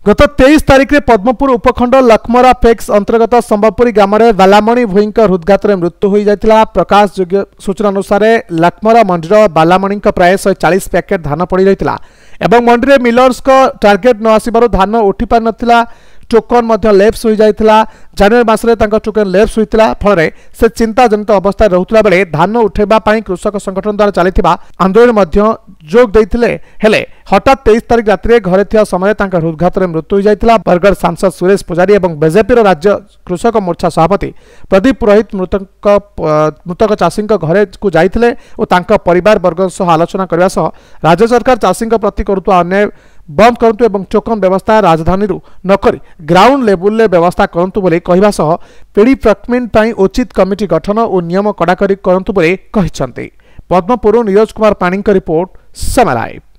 गत 23 तारिख में पद्मपुर उपखंड लखमरा फेक्स अंतर्गत संबलपुरी ग्राम में बालामणि भोई हृदघात मृत्यु हो जाता। प्रकाश योग्य सूचना अनुसार लखमरा मंडीर बालामणि प्राय 140 पैकेट धान पड़ रही एवं मंडी में मिलर्स टार्गेट न आसबार धान उठी पार नाला। टोकन लेप्स हो जाता। जनवरी मासरे टोकन लेप्स होता फल से चिंताजनित अवस्था रोला बेले धान उठेबाई कृषक संगठन द्वारा चली आंदोलन जोग देते हेले हठात 23 तारिख रात घरे थिया समय हृदघात मृत्यु हो जाता। बरगढ़ सांसद सुरेश पुजारी और बीजेपी राज्य कृषक मोर्चा सभापति प्रदीप पुरोहित मृतक चाषी घरे को जाते और परिवार वर्ग सह आलोचना करने सह राज्य सरकार चाषी प्रति करुवा अन्याय बंद करंतु एवं टोकन व्यवस्था राजधानी नकरी ग्राउंड लेवल ले व्यवस्था करंतु बोले कहवा सह पीड़ी प्रक्रिया पई उचित कमिटी गठन और नियम कड़ाकड़ी करंतु बोले कहिसंती। पद्मपुर नीरज कुमार पाणी रिपोर्ट समालाइव।